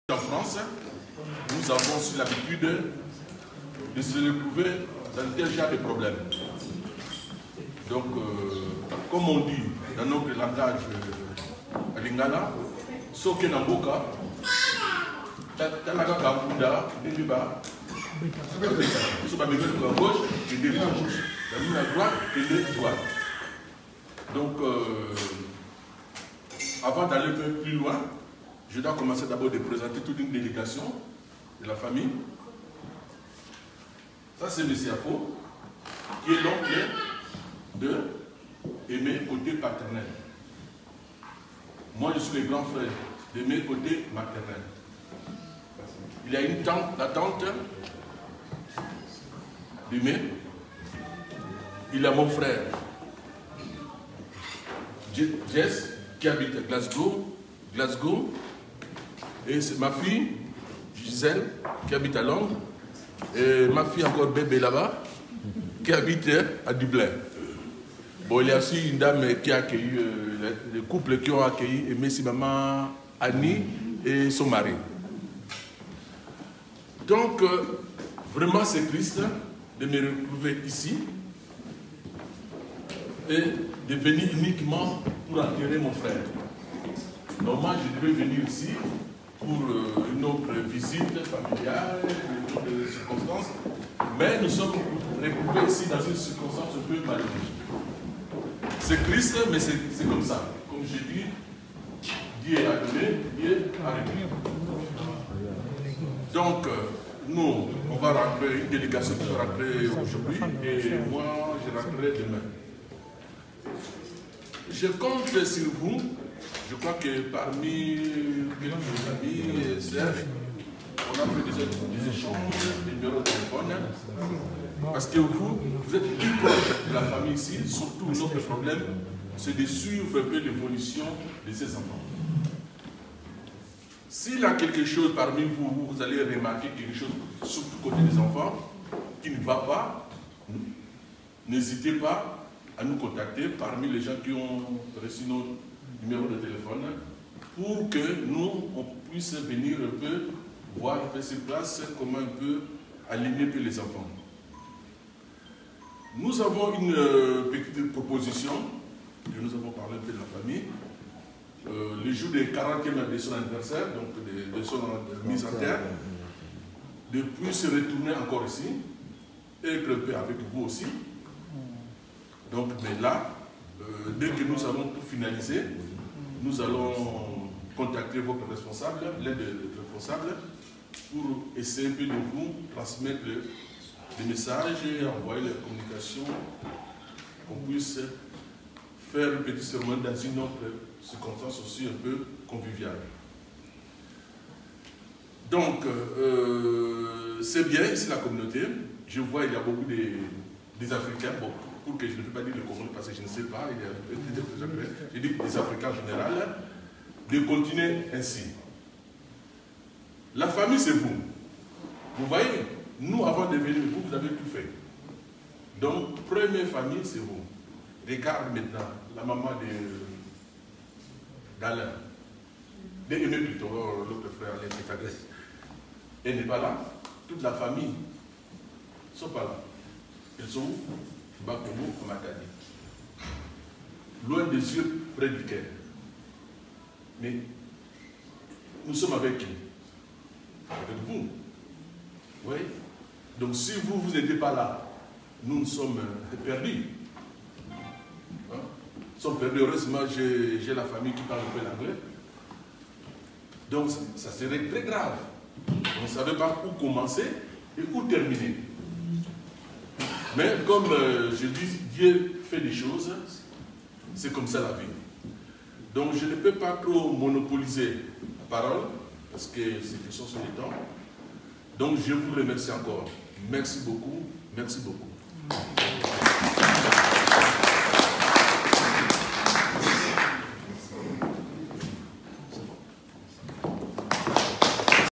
En France, nous avons aussi l'habitude de se retrouver dans tel genre de problème. Donc, comme on dit dans notre langage à Lingala, Soke Namboka, Talaga Kabunda, Deliba, sur la maison de gauche, et de la gauche, la main à droite et de droite. Donc, avant d'aller un peu plus loin, je dois commencer d'abord de présenter toute une délégation de la famille. Ça, c'est M. Afo, qui est l'oncle de Aimé côté paternel. Moi, je suis le grand frère d'Aimé côté maternel. Il y a une tante, la tante d'Aimé. Il a mon frère, Jess, qui habite à Glasgow. Et c'est ma fille, Gisèle, qui habite à Londres. Et ma fille encore bébé là-bas, qui habite à Dublin. Bon, il y a aussi une dame qui a accueilli, les couples qui ont accueilli Aimé, c'est maman Annie et son mari. Donc, vraiment c'est triste de me retrouver ici et de venir uniquement pour enterrer mon frère. Normalement, je devais venir ici pour une autre visite familiale, une autre circonstance, mais nous sommes retrouvés ici dans une circonstance un peu malheureuse. C'est triste, mais c'est comme ça. Comme je dis, Dieu a donné, Dieu a réglé. Donc, nous, on va rentrer, une délégation qui va rentrer aujourd'hui, et moi, je rentrerai demain. Je compte sur vous. Je crois que parmi quelques amis et sœurs, on a fait des échanges, des numéros de téléphone. Parce que vous êtes plus proche de la famille ici, surtout notre problème, c'est de suivre un peu l'évolution de ces enfants. S'il y a quelque chose parmi vous, vous allez remarquer quelque chose, surtout côté des enfants, qui ne va pas, n'hésitez pas à nous contacter parmi les gens qui ont reçu nos numéro de téléphone pour que nous, on puisse venir un peu voir un peu sur place comment un peu aligner un peu les enfants. Nous avons une petite proposition, que nous avons parlé un peu de la famille. Le jour des 40e de son anniversaire, donc de son mise en terre, de plus se retourner encore ici, et être un peu avec vous aussi. Donc, mais là, dès que nous avons tout finalisé, nous allons contacter votre responsable, l'aide de responsable, pour essayer un peu de vous transmettre des messages et envoyer les communications, qu'on puisse faire un petit sermon dans une autre circonstance aussi un peu conviviale. Donc, c'est bien ici la communauté. Je vois il y a beaucoup des Africains. Bon, pour que je ne peux pas dire le Congo parce que je ne sais pas, il y a je dis des Africains en général, de continuer ainsi. La famille, c'est vous. Vous voyez, nous, avant de venir, vous avez tout fait. Donc, première famille, c'est vous. Regarde maintenant la maman d'Alain, d'Aimé plutôt, l'autre frère, elle n'est pas là. Toute la famille ne sont pas là. Ils sont où? Bakomo, Matadi. Loin des yeux, près du cœur. Mais nous sommes avec qui? Avec vous. Oui. Donc si vous n'étiez pas là, nous sommes perdus. Hein? Nous sommes perdus. Heureusement, j'ai la famille qui parle un peu l'anglais. Donc ça serait très grave. On ne savait pas où commencer et où terminer. Mais comme je dis, Dieu fait des choses, c'est comme ça la vie. Donc je ne peux pas trop monopoliser la parole, parce que c'est question sur le temps. Donc je vous remercie encore. Merci beaucoup. Merci beaucoup.